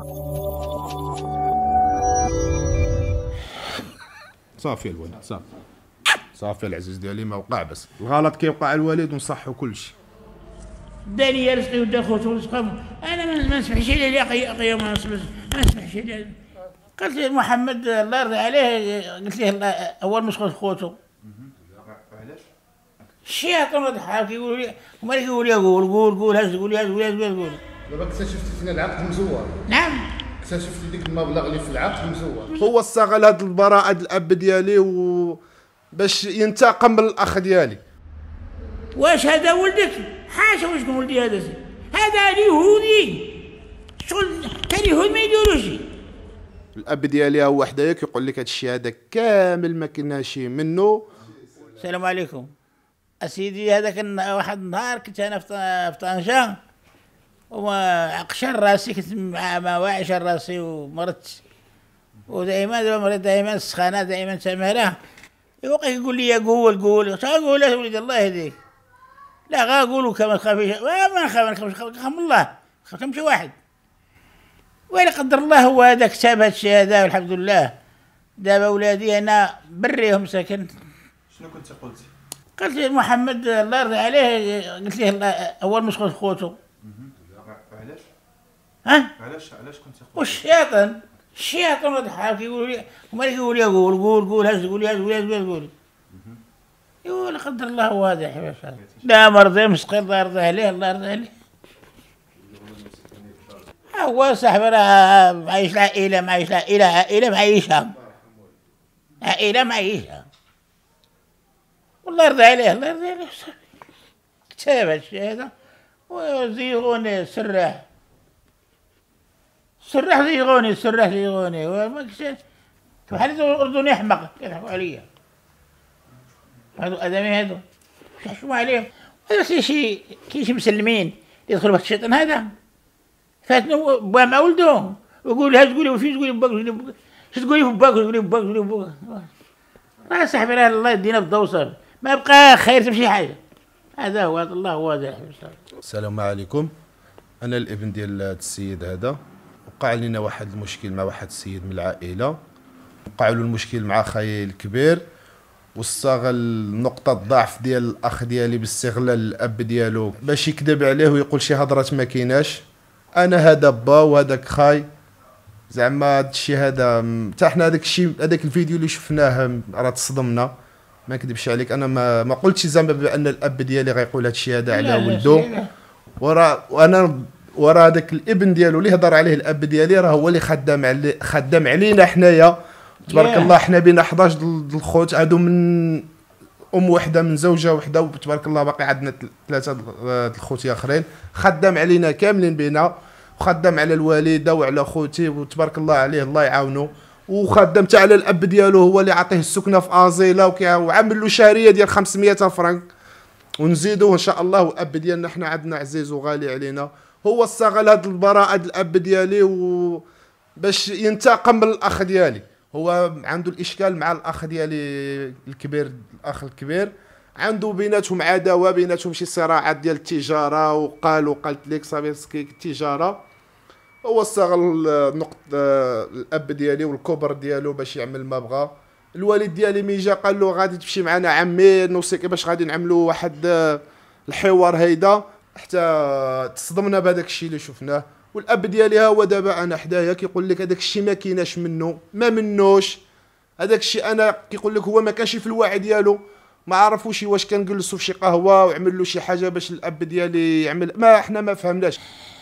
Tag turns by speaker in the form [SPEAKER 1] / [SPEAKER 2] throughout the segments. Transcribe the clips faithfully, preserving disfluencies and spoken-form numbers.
[SPEAKER 1] صافي الوالد صافي صافي العزيز ديالي ما وقع، بس الغلط كيوقع الوالد ونصحو كلشي.
[SPEAKER 2] داني يا رزقي ودا خوتو رزقهم، انا ما نسمحش عليه قيام ما نسمحش عليه. قلت له محمد الله يرضى عليه، قلت له اول مسخوط خوتو.
[SPEAKER 3] علاش؟
[SPEAKER 2] الشيطان ضحك يقول لي وما يقول لي قول قول قول هز قول هز قول هز قول.
[SPEAKER 3] دابا اكتشفتي فينا العقد مزور.
[SPEAKER 2] نعم
[SPEAKER 3] اكتشفتي ديك المبلغ اللي في العقد مزور.
[SPEAKER 1] هو استغل هاد البراءة الاب ديالي و باش ينتقم من الاخ ديالي.
[SPEAKER 2] واش هذا ولدك؟ حاشا واش يكون ولدي هذا؟ هذا اليهودي شغل تاع اليهود ما يديروش.
[SPEAKER 1] الاب ديالي هو حدايا كيقول لك هاد الشيء هذا كامل ما كناش منه.
[SPEAKER 2] السلام عليكم اسيدي. هذاك واحد النهار كنت انا في طنجة وعقشر راسي، كنت مع واعشر راسي ومرضت، ودائما دابا مريض دائما السخانه دائما تماره. يوقف يقول لي قول قول تقول يا ولد الله يهديك. لا غا قولوا كما تخافيش، ما نخاف نخاف من الله، خاف نمشي واحد. ولا قدر الله هو هذا كتاب هذا الشيء هذا والحمد لله. دابا ولادي انا بريهم ساكن.
[SPEAKER 3] شنو كنت قلتي؟
[SPEAKER 2] قلت له محمد الله يرضى عليه، قلت له اول مسخوط خوتو.
[SPEAKER 3] علاش؟
[SPEAKER 2] ها؟
[SPEAKER 3] علاش علاش كنت قلتي؟
[SPEAKER 2] والشيطان الشيطان ضحك يقول لي وما يقول لي قول قول قول هز قول هز قول هز قول. ايوا لا قدر الله هو هذا يا حبيبي. لا مرضي مسكين الله يرضى عليه الله يرضى عليه. هو صاحبي راه معيش العائله معيش العائله عائله معيشها عائله معيشها. والله يرضى عليه الله يرضى عليه. كتاب هادشي هذا وزيغوني سراح سراح زيغوني سراح زيغوني وما كنتش بحال الاردني احمق كيضحكوا عليا. هادو ادمي هادو كيحشموا عليهم. هذا شي كاين شي مسلمين يدخلوا في الشيطان هذا فاتنو با مع ولدو ويقول ها تقولي وفين تقولي باك شو تقولي في باك تقولي باك تقولي باك. راه صاحبي راه الله يدينا بالدوسر ما بقى خير في شي حاجه. هذا هو الله هو هذا.
[SPEAKER 1] السلام عليكم. انا الابن ديال السيد هذا، وقع لنا واحد المشكل مع واحد السيد من العائله، وقع له المشكل مع خاي الكبير، واستغل نقطة ضعف ديال الاخ ديالي باستغلال الاب ديالو باش يكذب عليه ويقول شي هضرات ما كايناش. انا هذا با وهذاك خاي، زعما هذا الشيء هذا حتى حنا هذاك الشيء هذاك الفيديو اللي شفناه راه تصدمنا، ما نكذبش عليك. انا ما ما قلتش زعما بان الاب ديالي غيقول هذا الشيء هذا على ولده. ورا وانا ورا هذاك الابن ديالو اللي هضر عليه الاب ديالي راه هو اللي خدام علي خدام علينا حنايا تبارك الله. حنا بينا حداش د الخوت هادو من ام وحده من زوجه وحده، وتبارك الله باقي عندنا ثلاثه د الخوت اخرين. خدام علينا كاملين بينا، وخدام على الوالده وعلى خوتي وتبارك الله عليه الله يعاونو. وخدام حتى على الاب ديالو هو اللي عطيه السكنه في ازيله وعامل له شهريه ديال خمسمية فرنك ونزيدوه ان شاء الله. والاب ديالنا حنا عندنا عزيز وغالي علينا. هو استغل هاد البراءه د الاب ديالي و باش ينتقم من الاخ ديالي. هو عنده الاشكال مع الاخ ديالي الكبير، الاخ الكبير عنده بيناتهم عداوه، بيناتهم شي صراعات ديال التجاره، وقال وقالت لك صافي التجاره. هو استغل نقطه الاب ديالي والكبر ديالو باش يعمل ما بغى. الوالد ديالي مي جا قال له غادي تمشي معنا عمي نوصيك باش غادي نعملوا واحد الحوار هيدا، حتى تصدمنا بهذاك الشيء اللي شفناه. والاب ديالي ها هو دابا انا حدايا كيقول لك هذاك الشيء ما كايناش منه، ما منوش هذاك الشيء. انا كيقول لك هو ما كانش في الوعي ديالو، ما عرفوش واش كنجلسوا في شي قهوه وعمل له شي حاجه باش الاب ديالي يعمل، ما احنا ما فهمناش.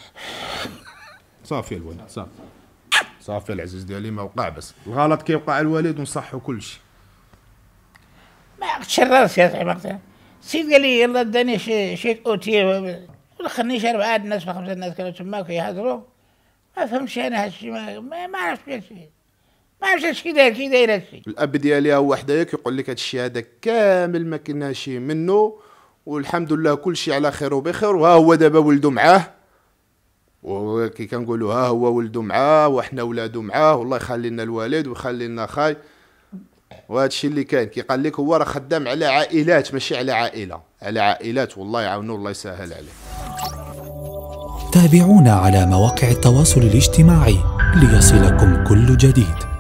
[SPEAKER 1] صافي الوالد صافي صافي العزيز ديالي ما وقع، بس الغلط كيوقع الوالد ونصحو كلشي.
[SPEAKER 2] ما عقدتش الراس يا صاحبي. السيد قال لي يلا داني شي شي اوتي ولا خلينيش اربعه الناس ولا خمسه الناس كانوا تما كيهضروا. ما فهمتش انا هادشي، ما, ما عرفتش هادشي، ما عرفتش هادشي داير كي داير هادشي.
[SPEAKER 1] الاب ديالي هو حدايا كيقول لك هادشي هذا كامل ما كناش منه، والحمد لله كلشي على خير وبخير. وها هو دابا ولدو معاه، وكي كنقولوا ها هو ولدو معاه وحنا ولادو معاه، والله يخلي لنا الوالد ويخلي لنا خاي. وهذا الشيء اللي كاين كيقال لك هو راه خدام على عائلات ماشي على عائله، على عائلات. والله يعاونو الله يسهل عليه.
[SPEAKER 4] تابعونا على مواقع التواصل الاجتماعي ليصلكم كل جديد.